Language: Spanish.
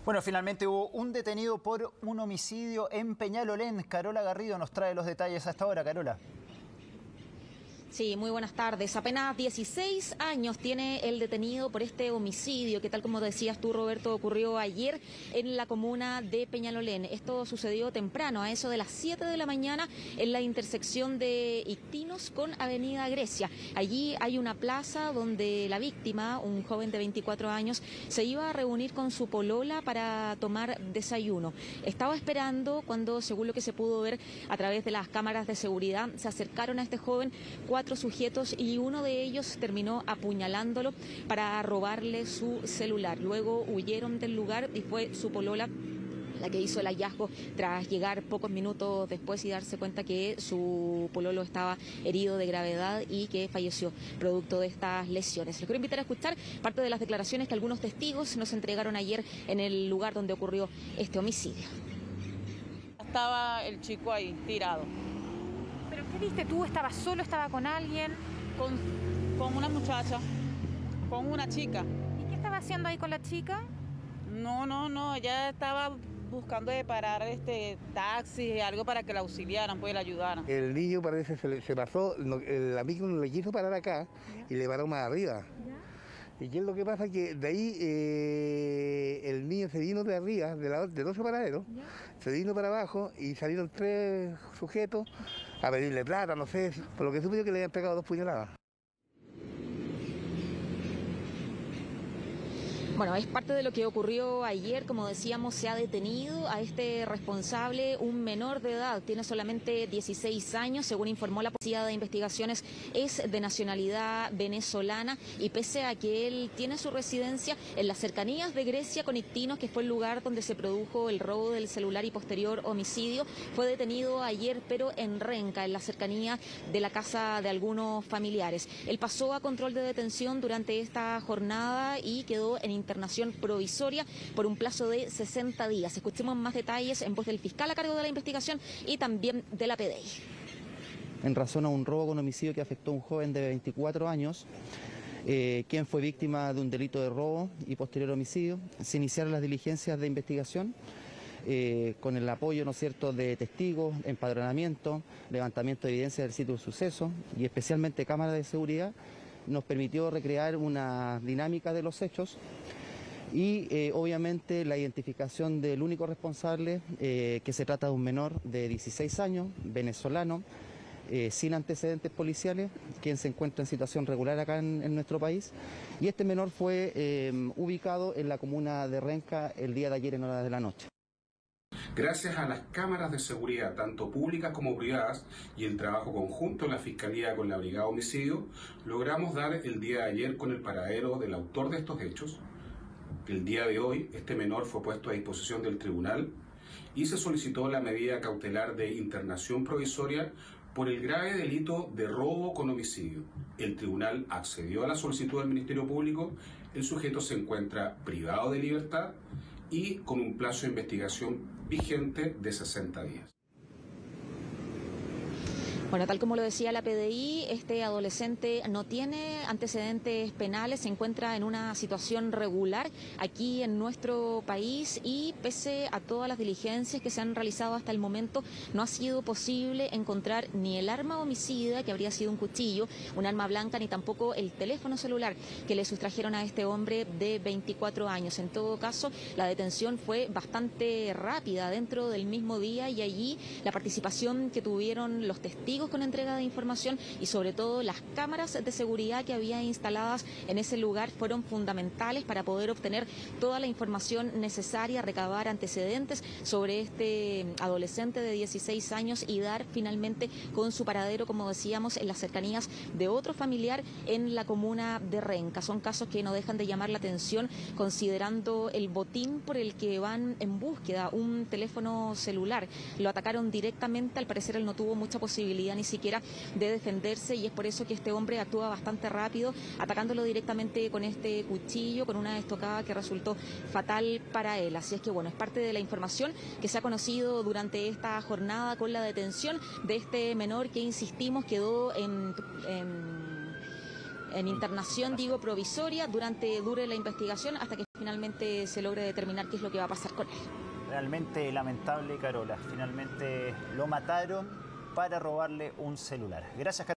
Bueno, finalmente hubo un detenido por un homicidio en Peñalolén. Carola Garrido nos trae los detalles a esta hora. Carola. Sí, muy buenas tardes. Apenas 16 años tiene el detenido por este homicidio que, tal como decías tú, Roberto, ocurrió ayer en la comuna de Peñalolén. Esto sucedió temprano, a eso de las 7 de la mañana, en la intersección de Ictinos con Avenida Grecia. Allí hay una plaza donde la víctima, un joven de 24 años, se iba a reunir con su polola para tomar desayuno. Estaba esperando cuando, según lo que se pudo ver a través de las cámaras de seguridad, se acercaron a este joven 4 sujetos y uno de ellos terminó apuñalándolo para robarle su celular. Luego huyeron del lugar y fue su polola la que hizo el hallazgo tras llegar pocos minutos después y darse cuenta que su pololo estaba herido de gravedad y que falleció producto de estas lesiones. Les quiero invitar a escuchar parte de las declaraciones que algunos testigos nos entregaron ayer en el lugar donde ocurrió este homicidio. Estaba el chico ahí, tirado. ¿Pero qué viste tú? ¿Estabas solo? ¿Estaba con alguien? Con una muchacha, con una chica. ¿Y qué estaba haciendo ahí con la chica? No, ella estaba buscando de parar taxi, algo para que la auxiliaran, pues la ayudaran. El niño parece se pasó, el amigo no le quiso parar acá y le paró más arriba. ¿Y qué es lo que pasa? Que de ahí el niño se vino de arriba, del otro paradero, se vino para abajo y salieron 3 sujetos a pedirle plata, no sé, por lo que supe yo que le habían pegado 2 puñaladas. Bueno, es parte de lo que ocurrió ayer. Como decíamos, se ha detenido a este responsable, un menor de edad, tiene solamente 16 años, según informó la Policía de Investigaciones, es de nacionalidad venezolana y pese a que él tiene su residencia en las cercanías de Grecia con Ictinos, que fue el lugar donde se produjo el robo del celular y posterior homicidio, fue detenido ayer, pero en Renca, en la cercanía de la casa de algunos familiares. Él pasó a control de detención durante esta jornada y quedó en internación provisoria por un plazo de 60 días. Escuchemos más detalles en voz del fiscal a cargo de la investigación y también de la PDI. En razón a un robo con homicidio que afectó a un joven de 24 años, quien fue víctima de un delito de robo y posterior homicidio, se iniciaron las diligencias de investigación con el apoyo, ¿no es cierto?, de testigos, empadronamiento, levantamiento de evidencia del sitio del suceso y especialmente cámaras de seguridad. Nos permitió recrear una dinámica de los hechos y obviamente la identificación del único responsable, que se trata de un menor de 16 años, venezolano, sin antecedentes policiales, quien se encuentra en situación regular acá en nuestro país. Y este menor fue ubicado en la comuna de Renca el día de ayer en horas de la noche. Gracias a las cámaras de seguridad, tanto públicas como privadas, y el trabajo conjunto de la Fiscalía con la Brigada Homicidio, logramos dar el día de ayer con el paradero del autor de estos hechos. El día de hoy, este menor fue puesto a disposición del tribunal y se solicitó la medida cautelar de internación provisoria por el grave delito de robo con homicidio. El tribunal accedió a la solicitud del Ministerio Público, el sujeto se encuentra privado de libertad y con un plazo de investigación vigente de 60 días. Bueno, tal como lo decía la PDI, este adolescente no tiene antecedentes penales, se encuentra en una situación regular aquí en nuestro país y pese a todas las diligencias que se han realizado hasta el momento, no ha sido posible encontrar ni el arma homicida, que habría sido un cuchillo, un arma blanca, ni tampoco el teléfono celular que le sustrajeron a este hombre de 24 años. En todo caso, la detención fue bastante rápida dentro del mismo día y allí la participación que tuvieron los testigos con entrega de información y sobre todo las cámaras de seguridad que había instaladas en ese lugar fueron fundamentales para poder obtener toda la información necesaria, recabar antecedentes sobre este adolescente de 16 años y dar finalmente con su paradero, como decíamos, en las cercanías de otro familiar en la comuna de Renca. Son casos que no dejan de llamar la atención considerando el botín por el que van en búsqueda, un teléfono celular. Lo atacaron directamente, al parecer él no tuvo mucha posibilidad ni siquiera de defenderse y es por eso que este hombre actúa bastante rápido, atacándolo directamente con este cuchillo, con una estocada que resultó fatal para él. Así es que bueno, es parte de la información que se ha conocido durante esta jornada con la detención de este menor que, insistimos, quedó en internación, provisoria, dure la investigación hasta que finalmente se logre determinar qué es lo que va a pasar con él. Realmente lamentable, Carola. Finalmente lo mataron para robarle un celular. Gracias, Carola.